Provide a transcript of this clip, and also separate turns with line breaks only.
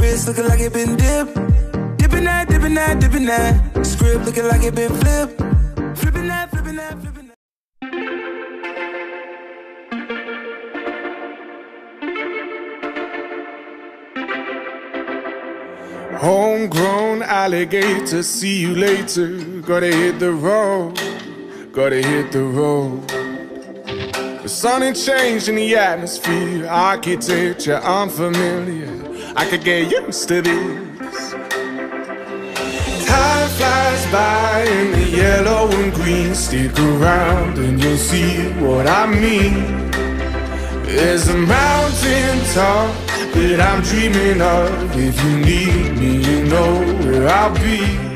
Wrist looking like it been dipped. Dipping that, dipping that, dipping that. Script looking like it been flipped. Flipping that, flipping that, flipping that.
Homegrown alligator, see you later. Gotta hit the road, gotta hit the road. The sun ain't changing the atmosphere, architecture unfamiliar. I could get used to this. Time flies by in the yellow and green. Stick around and you'll see what I mean. There's a mountain top that I'm dreaming of. If you need me, you know where I'll be.